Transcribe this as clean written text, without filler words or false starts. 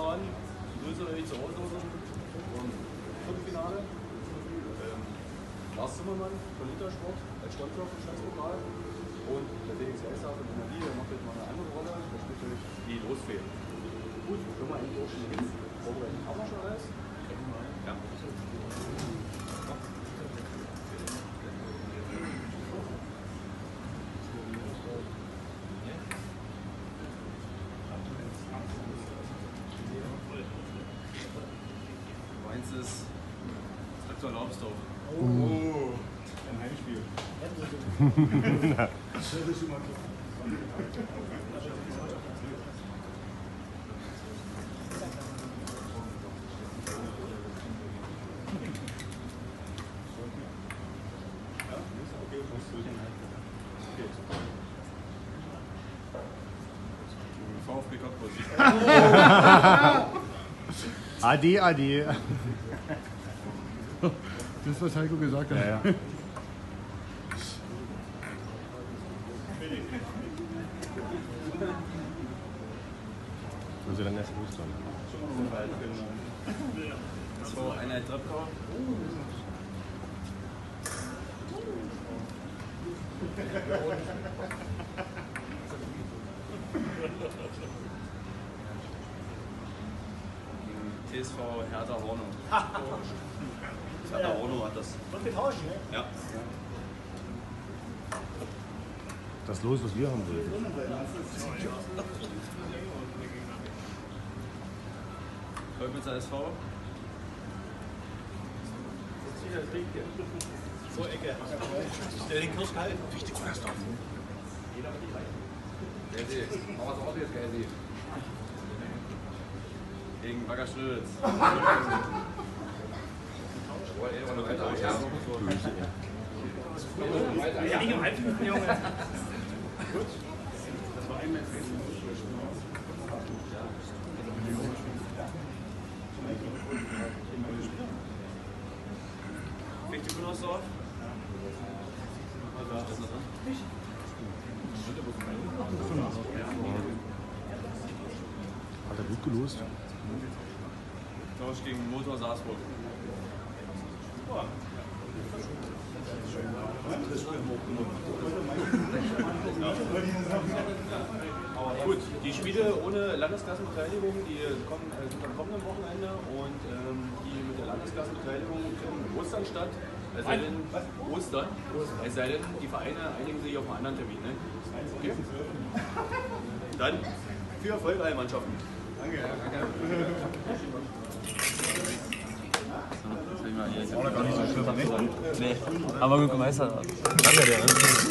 waren größere wie zu Hause und Viertelfinale. Lars Zimmermann von Intersport als Sponsor für Stadtpokal und der Felix Geisler von Energie, der macht jetzt mal eine andere Rolle, der spielt durch die Losfee. Gut, können wir eigentlich auch schon hin. Vorbereiten haben wir schon alles? Ja. Meins ist Traktor Laubsdorf. Oh, ein Heimspiel. Das ist schon mal klar. VfB Cottbus. Adi, Adi. Das ist, was Heiko gesagt hat. Ja, ja. Also dann erst los dann. So, Einheit Treptow. TSV Hertha Horno. Hertha Horno hat das. Und getauscht, ne? Ja. Das Los, was wir haben wollten. Kolbitzer SV. So, Ecke. Stell den Kirsch kalt. Wichtig erst auf. Gegen Baggerschlötz. Ja, nicht im Halbfinale, Junge. Gut. Das war ein Match. Wichtig Günnersdorf. Hat er gut gelost? Tausch gegen Motor Salzburg. Gut, die Spiele ohne Landesklassenbeteiligung, die kommen, sind am kommenden Wochenende und die mit der Landesklassenbeteiligung finden Ostern statt. Es sei denn, Ostern. Es sei denn, die Vereine einigen sich auf einen anderen Termin. Ne? Okay. Dann viel Erfolg allen Mannschaften. Danke. War gar nicht so schlimm. Nee, aber gut gemeistert. Danke dir.